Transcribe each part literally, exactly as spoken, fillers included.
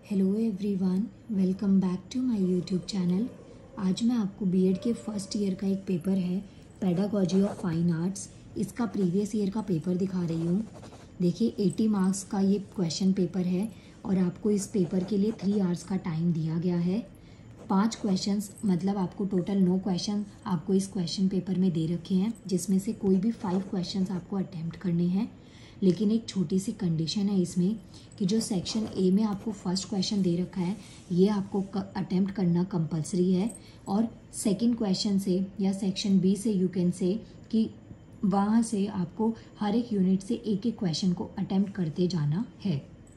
Hello everyone, welcome back to my YouTube channel. आज मैं आपको बीएड के फर्स्ट ईयर का एक पेपर है पेडागॉजी ऑफ फाइन आर्ट्स, इसका प्रीवियस ईयर का पेपर दिखा रही हूँ। देखिए अस्सी मार्क्स का ये क्वेश्चन पेपर है और आपको इस पेपर के लिए थ्री आवर्स का टाइम दिया गया है। पांच क्वेश्चंस मतलब आपको टोटल नौ क्वेश्चन आपको इस क्वेश्चन पेपर में दे रखे हैं, जिसमें से कोई भी फाइव क्वेश्चंस आपको अटेम्प्ट करने हैं। लेकिन एक छोटी सी कंडीशन है इसमें कि जो सेक्शन ए में आपको फर्स्ट क्वेश्चन दे रखा है ये आपको अटेम्प्ट करना कंपलसरी है, और सेकंड क्वेश्चन से या सेक्शन बी से यू कैन से कि वहाँ से आपको हर एक यूनिट से एक एक क्वेश्चन को अटेम्प्ट करते जाना है।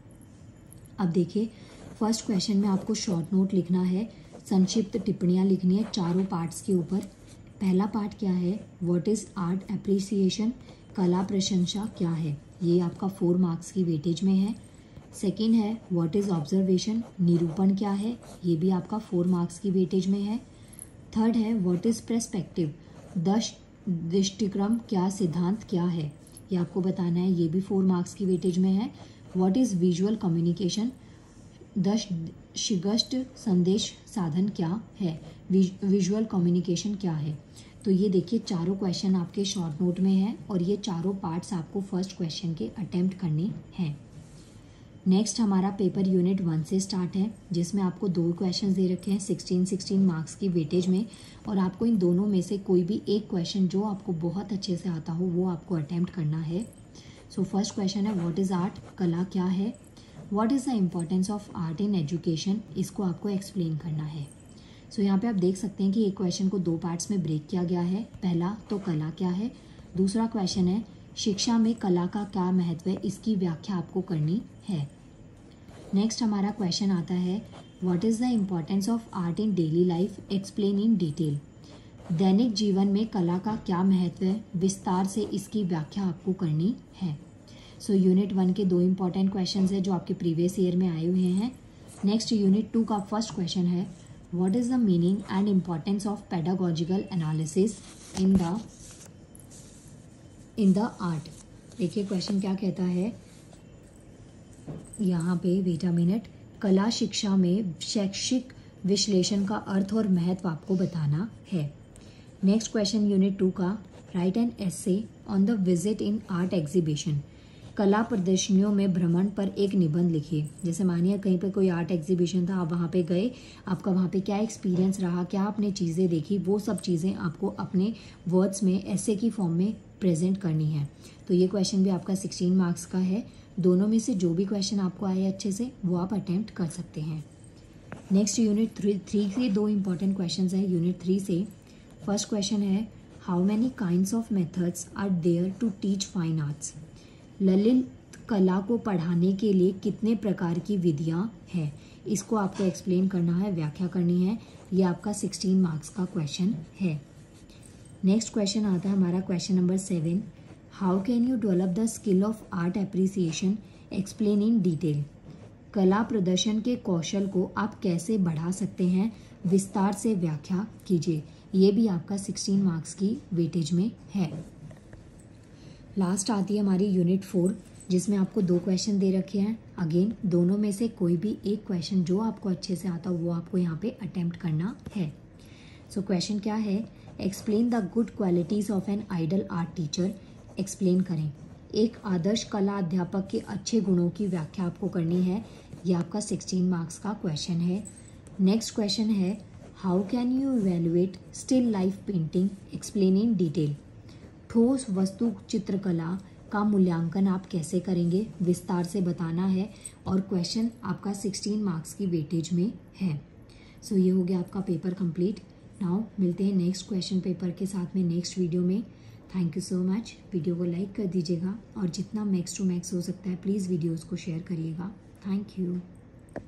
अब देखिए, फर्स्ट क्वेश्चन में आपको शॉर्ट नोट लिखना है, संक्षिप्त टिप्पणियाँ लिखनी है चारों पार्ट्स के ऊपर। पहला पार्ट क्या है, व्हाट इज़ आर्ट एप्रिसिएशन, कला प्रशंसा क्या है, ये आपका फोर मार्क्स की वेटेज में है। सेकंड है व्हाट इज़ ऑब्जर्वेशन, निरूपण क्या है, ये भी आपका फोर मार्क्स की वेटेज में है। थर्ड है व्हाट इज़ पर्सपेक्टिव, दश दृष्टिक्रम क्या, सिद्धांत क्या है, ये आपको बताना है, ये भी फोर मार्क्स की वेटेज में है। व्हाट इज़ विजुअल कम्युनिकेशन, दश शिगष्ट संदेश साधन क्या है, विजुअल कम्युनिकेशन क्या है। तो ये देखिए चारों क्वेश्चन आपके शॉर्ट नोट में हैं और ये चारों पार्ट्स आपको फर्स्ट क्वेश्चन के अटेम्प्ट करने हैं। नेक्स्ट हमारा पेपर यूनिट वन से स्टार्ट है, जिसमें आपको दो क्वेश्चन दे रखे हैं सिक्सटीन सिक्सटीन मार्क्स की वेटेज में, और आपको इन दोनों में से कोई भी एक क्वेश्चन जो आपको बहुत अच्छे से आता हो वो आपको अटेम्प्ट करना है। सो फर्स्ट क्वेश्चन है व्हाट इज़ आर्ट, कला क्या है। What is the importance of art in education, इसको आपको एक्सप्लेन करना है। सो so, यहाँ पे आप देख सकते हैं कि एक क्वेश्चन को दो पार्ट्स में ब्रेक किया गया है। पहला तो कला क्या है, दूसरा क्वेश्चन है शिक्षा में कला का क्या महत्व है, इसकी व्याख्या आपको करनी है। नेक्स्ट हमारा क्वेश्चन आता है what is the importance of art in daily life, explain in detail. दैनिक जीवन में कला का क्या महत्व है, विस्तार से इसकी व्याख्या आपको करनी है। सो यूनिट वन के दो इंपॉर्टेंट क्वेश्चन है जो आपके प्रीवियस ईयर में आए हुए हैं। नेक्स्ट यूनिट टू का फर्स्ट क्वेश्चन है What is the meaning and importance of pedagogical analysis in the in the art? देखिए क्वेश्चन क्या कहता है यहाँ पे, वेट अ मिनट। कला शिक्षा में शैक्षिक विश्लेषण का अर्थ और महत्व आपको बताना है। नेक्स्ट क्वेश्चन यूनिट टू का, write an essay on the visit in art exhibition, कला प्रदर्शनियों में भ्रमण पर एक निबंध लिखिए। जैसे मानिए कहीं पे कोई आर्ट एग्जीबिशन था, आप वहाँ पे गए, आपका वहाँ पे क्या एक्सपीरियंस रहा, क्या आपने चीज़ें देखी, वो सब चीज़ें आपको अपने वर्ड्स में ऐसे की फॉर्म में प्रेजेंट करनी है। तो ये क्वेश्चन भी आपका सिक्सटीन मार्क्स का है। दोनों में से जो भी क्वेश्चन आपको आए अच्छे से वो आप अटेम्प्ट कर सकते हैं। नेक्स्ट यूनिट थ्री थ्री से दो इंपॉर्टेंट क्वेश्चन है। यूनिट थ्री से फर्स्ट क्वेश्चन है how many kinds of methods are there to teach fine arts, ललित कला को पढ़ाने के लिए कितने प्रकार की विधियाँ हैं, इसको आपको एक्सप्लेन करना है, व्याख्या करनी है। ये आपका सिक्सटीन मार्क्स का क्वेश्चन है। नेक्स्ट क्वेश्चन आता है हमारा question number seven, how can you develop the skill of art appreciation, explain in detail. कला प्रदर्शन के कौशल को आप कैसे बढ़ा सकते हैं, विस्तार से व्याख्या कीजिए। ये भी आपका सिक्सटीन मार्क्स की वेटेज में है। लास्ट आती है हमारी यूनिट फोर, जिसमें आपको दो क्वेश्चन दे रखे हैं। अगेन दोनों में से कोई भी एक क्वेश्चन जो आपको अच्छे से आता हो वो आपको यहाँ पे अटेम्प्ट करना है। सो so, क्वेश्चन क्या है, explain the good qualities of an ideal art teacher, explain करें। एक आदर्श कला अध्यापक के अच्छे गुणों की व्याख्या आपको करनी है। ये आपका सिक्सटीन मार्क्स का क्वेश्चन है। नेक्स्ट क्वेश्चन है how can you evaluate still life painting, explain in detail. ठोस वस्तु चित्रकला का मूल्यांकन आप कैसे करेंगे, विस्तार से बताना है, और क्वेश्चन आपका सिक्सटीन मार्क्स की वेटेज में है। सो so, ये हो गया आपका पेपर कंप्लीट। नाउ मिलते हैं नेक्स्ट क्वेश्चन पेपर के साथ में नेक्स्ट वीडियो में। Thank you so much. Video को लाइक कर दीजिएगा और जितना मैक्स टू मैक्स हो सकता है प्लीज़ वीडियोज़ को शेयर करिएगा। Thank you.